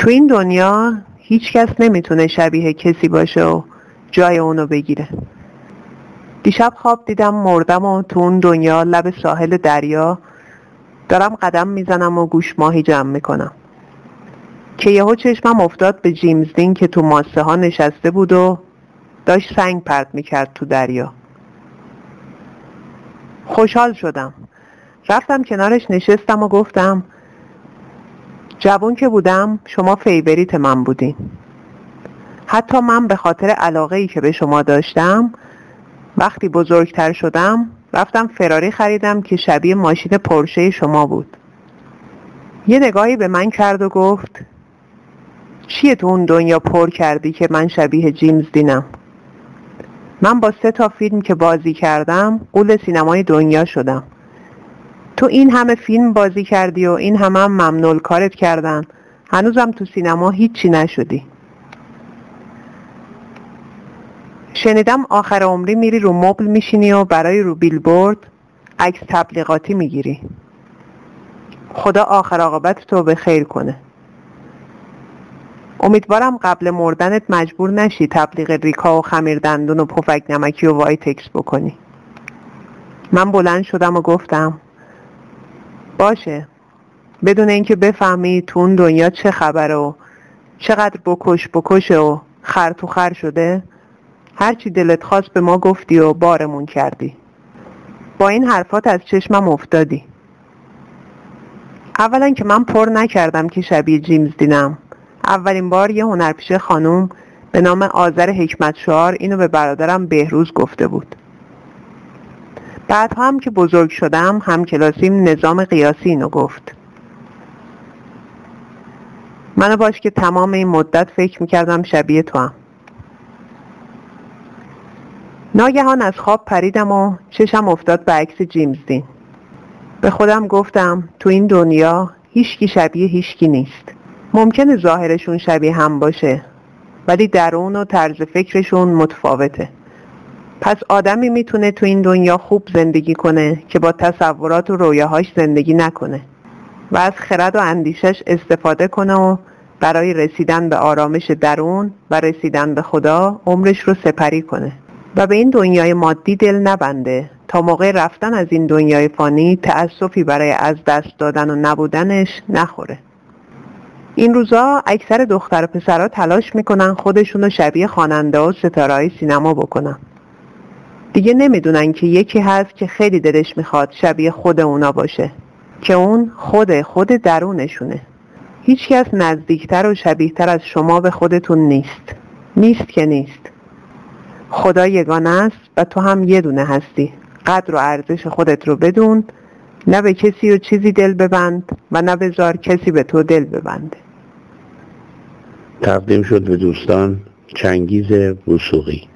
تو این دنیا هیچ کس نمیتونه شبیه کسی باشه و جای اونو بگیره. دیشب خواب دیدم مردم و تو اون دنیا لب ساحل دریا دارم قدم میزنم و گوش ماهی جمع میکنم که یهو چشمم افتاد به جیمز دین که تو ماسه ها نشسته بود و داشت سنگ پرت میکرد تو دریا. خوشحال شدم، رفتم کنارش نشستم و گفتم جوون که بودم شما فیوریت من بودین. حتی من به خاطر علاقه‌ای که به شما داشتم وقتی بزرگتر شدم رفتم فراری خریدم که شبیه ماشین پورشه شما بود. یه نگاهی به من کرد و گفت چیه تو اون دنیا پر کردی که من شبیه جیمز دینم؟ من با 3 فیلم که بازی کردم غول سینمای دنیا شدم. تو این همه فیلم بازی کردی و این همه ممنوع کارت کردن، هنوزم تو سینما هیچی نشدی. شنیدم آخر عمری میری رو مبل میشینی و برای رو بیلبورد عکس تبلیغاتی میگیری. خدا آخر عاقبت تو به خیر کنه. امیدوارم قبل مردنت مجبور نشی تبلیغ ریکا و خمیر دندون و پفک نمکی و وایتکس بکنی. من بلند شدم و گفتم باشه، بدون اینکه بفهمی تو اون دنیا چه خبره و چقدر بکشه و خر تو خر شده، هرچی دلت خواست به ما گفتی و بارمون کردی. با این حرفات از چشمم افتادی. اولا که من پر نکردم که شبیه جیمز دینم. اولین بار یه هنرپیشه خانوم به نام آذر حکمت شعار اینو به برادرم بهروز گفته بود. بعدها هم که بزرگ شدم همکلاسیم نظام قیاسی اینو گفت. منو باش که تمام این مدت فکر میکردم شبیه تو هم. ناگهان از خواب پریدم و چشم افتاد به عکس جیمز دین. به خودم گفتم تو این دنیا هیچکی شبیه هیچکی نیست. ممکنه ظاهرشون شبیه هم باشه ولی درون و طرز فکرشون متفاوته. پس آدمی میتونه تو این دنیا خوب زندگی کنه که با تصورات و رویاهاش زندگی نکنه و از خرد و اندیشش استفاده کنه و برای رسیدن به آرامش درون و رسیدن به خدا عمرش رو سپری کنه و به این دنیای مادی دل نبنده تا موقع رفتن از این دنیای فانی تأسفی برای از دست دادن و نبودنش نخوره. این روزا اکثر دختر و پسرها تلاش میکنن خودشونو شبیه خواننده و ستاره‌های سینما بکنن. دیگه نمیدونن که یکی هست که خیلی دلش میخواد شبیه خود اونا باشه که اون خود درونشونه. هیچ کس نزدیکتر و شبیهتر از شما به خودتون نیست که نیست. خدا یگانه است و تو هم یه دونه هستی. قدر و ارزش خودت رو بدون، نه به کسی و چیزی دل ببند و نه بذار کسی به تو دل ببنده. تقدیم شد به دوستان چنگیز وثوقی.